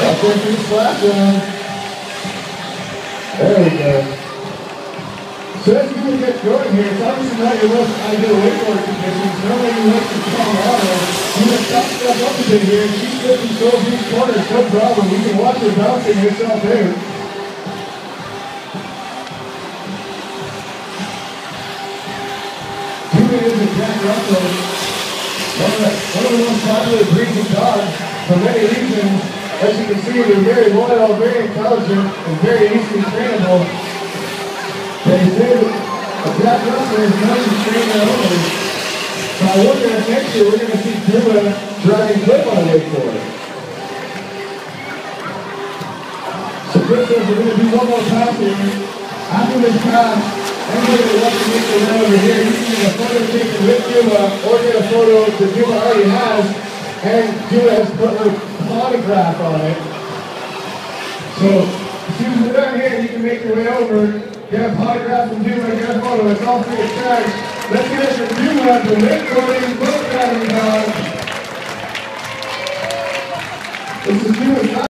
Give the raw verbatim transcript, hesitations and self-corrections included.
Up there for the splash zone. There we go. So as you get going here, it's obviously not your most ideal wakeboard conditions. Normally you like to calm auto. You want to stop stuff up a bit here. She still controls these corners, no problem. You can watch her bouncing herself out. Duma is a Jack Russell. One of, the, one of the most popular breeds of dogs for many reasons. As you can see, they're very loyal, very intelligent, and very easily trainable. They say that a Jack Russell is known to train their owners. So I wonder if next year we're going to see Duma driving clip on a wakeboard. So Chris says we're going to do one more pass here. After this pass, anybody that wants to make their way over here, you can get a photo taken with Duma, or get a photo that Duma already has, and Duma has put her autograph on it. So as soon as we're done here, you can make your way over. Get a autograph from Duma, get a photo, it's all free of charge. Let's get it from Duma, the wakeboarding boat driving dog. This is